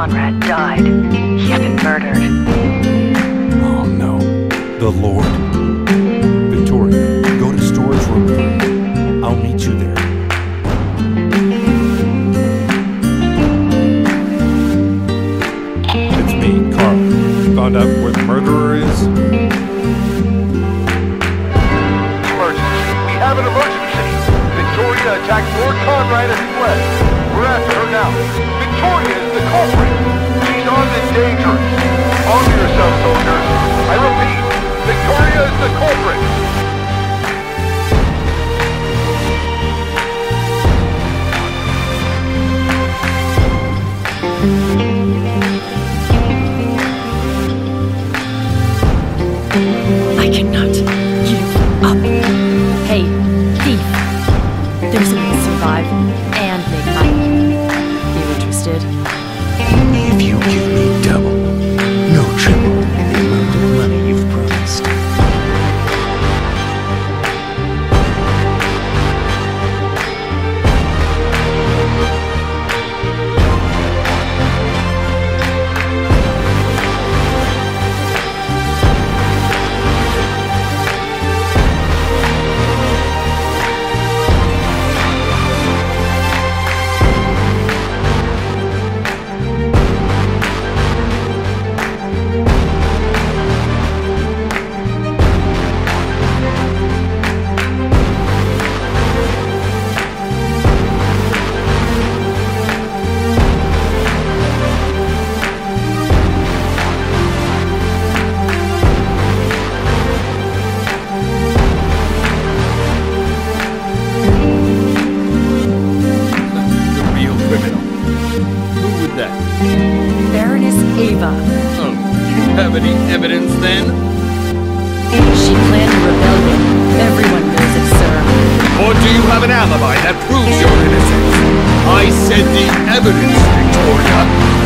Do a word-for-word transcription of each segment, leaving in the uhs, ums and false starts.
Conrad died. He's been murdered. Oh no. The Lord. Victoria, go to storage room three. I'll meet you there. It's me, Carl. Found out where the murderer is? Emergency. We have an emergency. Victoria attacked Lord Conrad and fled. We're after her now. Victoria is the culprit. She's armed and dangerous. Arm yourself, soldiers. I repeat, Victoria is the culprit. I cannot give up. Hey, thief. There's a way to survive and make money. You interested? If you give me double, no triple, the amount of money you've promised. Oh, do you have any evidence then? She planned a rebellion. Everyone knows it, sir. Or do you have an alibi that proves your innocence? I said the evidence, Victoria.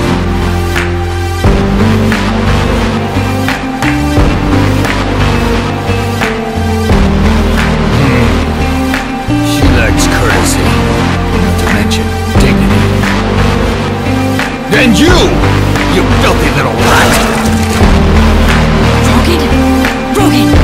Hmm. She lacks courtesy, not to mention dignity. And you! You filthy little rat! Rogan! Rogan!